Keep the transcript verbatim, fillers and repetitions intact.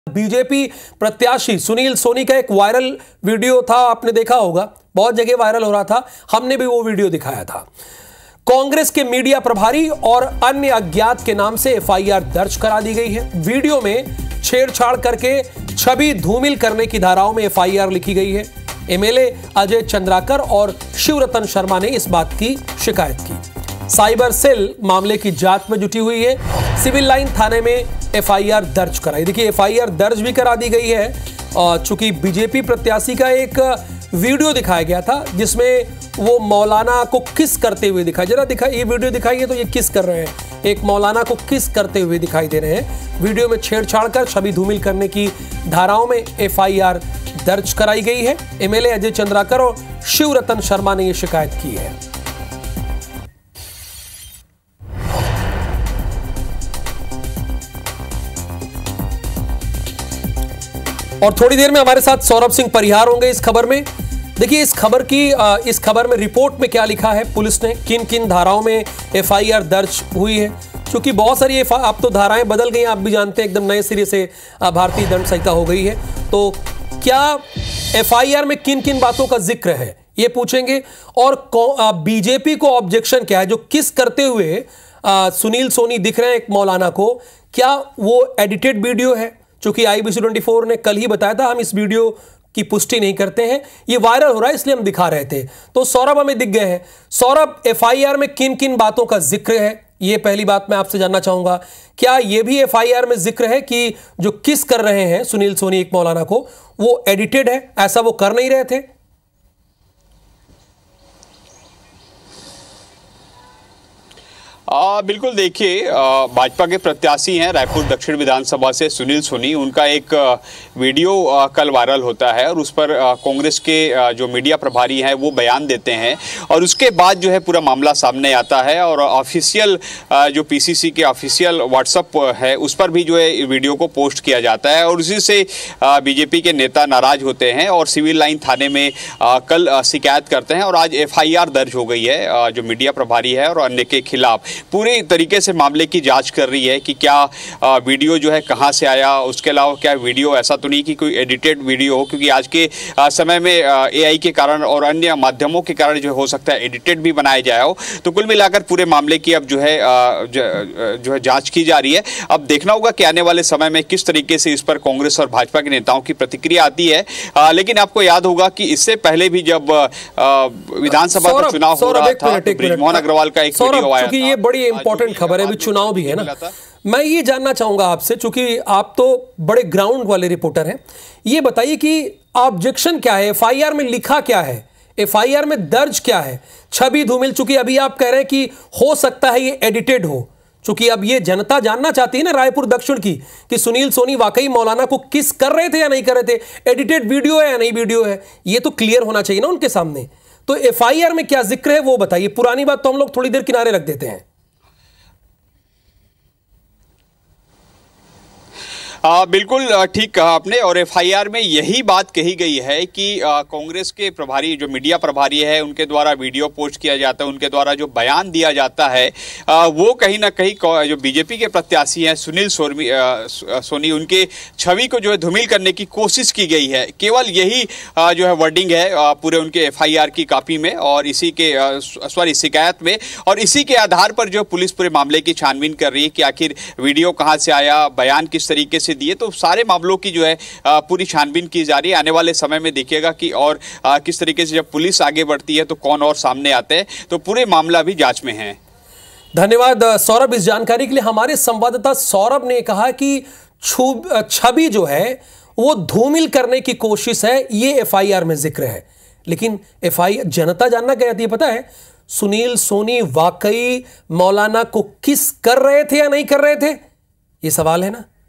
BJP प्रत्याशी सुनील सोनी का एक वायरल वीडियो था, आपने देखा होगा, बहुत जगह वायरल हो रहा था। हमने भी वो वीडियो दिखाया था। कांग्रेस के मीडिया प्रभारी और अन्य अज्ञात के नाम से एफआईआर दर्ज करा दी गई है। वीडियो में छेड़छाड़ करके छवि धूमिल करने की धाराओं में एफआईआर लिखी गई है। एमएलए अजय चंद्राकर और शिवरतन शर्मा ने इस बात की शिकायत की। साइबर सेल मामले की जांच में जुटी हुई है। सिविल लाइन थाने में एफआईआर दर्ज कराई। देखिए, एफआईआर दर्ज भी करा दी गई है और चूंकि बीजेपी प्रत्याशी का एक वीडियो दिखाया गया था जिसमें वो मौलाना को किस करते हुए दिखाई, जरा दिखा ये वीडियो दिखाइए तो ये किस कर रहे हैं, एक मौलाना को किस करते हुए दिखाई दे रहे हैं। वीडियो में छेड़छाड़ कर छवि धूमिल करने की धाराओं में एफआईआर दर्ज कराई गई है। एमएलए अजय चंद्राकर और शिवरतन शर्मा ने यह शिकायत की है। और थोड़ी देर में हमारे साथ सौरभ सिंह परिहार होंगे इस खबर में। देखिए, इस खबर की इस खबर में रिपोर्ट में क्या लिखा है, पुलिस ने किन किन धाराओं में एफआईआर दर्ज हुई है। क्योंकि बहुत सारी अब तो धाराएं बदल गई, आप भी जानते हैं, एकदम नए सिरे से भारतीय दंड संहिता हो गई है। तो क्या एफआईआर में किन किन बातों का जिक्र है ये पूछेंगे। और बीजेपी को ऑब्जेक्शन क्या है, जो किस करते हुए आ, सुनील सोनी दिख रहे हैं एक मौलाना को, क्या वो एडिटेड वीडियो है? चूंकि आईबीसी चौबीस ने कल ही बताया था, हम इस वीडियो की पुष्टि नहीं करते हैं, ये वायरल हो रहा है इसलिए हम दिखा रहे थे। तो सौरभ हमें दिख गए हैं। सौरभ, एफआईआर में किन किन बातों का जिक्र है, ये पहली बात मैं आपसे जानना चाहूंगा। क्या ये भी एफआईआर में जिक्र है कि जो किस कर रहे हैं सुनील सोनी एक मौलाना को, वो एडिटेड है, ऐसा वो कर नहीं रहे थे? आ, बिल्कुल, देखिए, भाजपा के प्रत्याशी हैं रायपुर दक्षिण विधानसभा से सुनील सोनी, उनका एक वीडियो आ, कल वायरल होता है और उस पर आ, कांग्रेस के आ, जो मीडिया प्रभारी हैं वो बयान देते हैं और उसके बाद जो है पूरा मामला सामने आता है और ऑफिशियल जो पीसीसी के ऑफिशियल व्हाट्सएप है उस पर भी जो है वीडियो को पोस्ट किया जाता है और उसी से बीजेपी के नेता नाराज होते हैं और सिविल लाइन थाने में आ, कल आ, शिकायत करते हैं और आज एफआईआर दर्ज हो गई है आ, जो मीडिया प्रभारी है और अन्य के खिलाफ। पूरी तरीके से मामले की जांच कर रही है कि क्या आ, वीडियो जो है कहां से आया, उसके अलावा क्या वीडियो ऐसा तो नहीं कि कोई एडिटेड वीडियो हो, क्योंकि आज के आ, समय में एआई के कारण और अन्य माध्यमों के कारण जो हो सकता है एडिटेड भी बनाया जाए हो। तो कुल मिलाकर पूरे मामले की अब जो है आ, ज, जो है जांच की जा रही है। अब देखना होगा कि आने वाले समय में किस तरीके से इस पर कांग्रेस और भाजपा के नेताओं की प्रतिक्रिया आती है। आ, लेकिन आपको याद होगा कि इससे पहले भी जब विधानसभा का चुनाव हो रहा था तो ब्रिजमोहन अग्रवाल का एक वीडियो आया था। ये बड़ी इंपॉर्टेंट खबर है, अभी चुनाव भी है ना। मैं ये जानना चाहूंगा आपसे, चूंकि आप तो बड़े ग्राउंड वाले रिपोर्टर हैं, ये बताइए कि ऑब्जेक्शन क्या है, एफआईआर में लिखा क्या है, एफआईआर में दर्ज क्या है? छवि धूमिल, चूंकि अभी आप कह रहे हैं कि हो सकता है ये एडिटेड हो, चूंकि अब ये जनता जानना चाहती है ना रायपुर दक्षिण की कि सुनील सोनी वाकई मौलाना को किस कर रहे थे या नहीं कर रहे थे, एडिटेड वीडियो है या नहीं वीडियो है, ये तो क्लियर होना चाहिए ना उनके सामने। तो एफआईआर में क्या जिक्र है वो बताइए। पुरानी बात तो हम लोग थोड़ी देर किनारे रख देते हैं। आ, बिल्कुल ठीक कहा आपने और एफआईआर में यही बात कही गई है कि आ, कांग्रेस के प्रभारी जो मीडिया प्रभारी है उनके द्वारा वीडियो पोस्ट किया जाता है, उनके द्वारा जो बयान दिया जाता है आ, वो कहीं ना कहीं जो बीजेपी के प्रत्याशी हैं सुनील सोनी आ, सोनी उनके छवि को जो है धूमिल करने की कोशिश की गई है। केवल यही आ, जो है वर्डिंग है आ, पूरे उनके एफआईआर की कॉपी में और इसी के सॉरी शिकायत में, और इसी के आधार पर जो पुलिस पूरे मामले की छानबीन कर रही है कि आखिर वीडियो कहाँ से आया, बयान किस तरीके से दिए। तो सारे मामलों की जो है पूरी छानबीन की जा रही है। आने वाले समय में देखिएगा कि और किस तरीके से जब पुलिस आगे बढ़ती है तो कौन और सामने आते हैं। तो पूरे मामला भी जांच में है। धन्यवाद सौरभ इस जानकारी के लिए। हमारे संवाददाता सौरभ ने कहा कि छवि जो है वो धूमिल करने की कोशिश है, ये एफआईआर में जिक्र है। लेकिन एफआईआर जनता जानना क्या चाहती है पता है, सुनील सोनी वाकई मौलाना को किस कर रहे थे या नहीं कर रहे थे, ये सवाल है ना।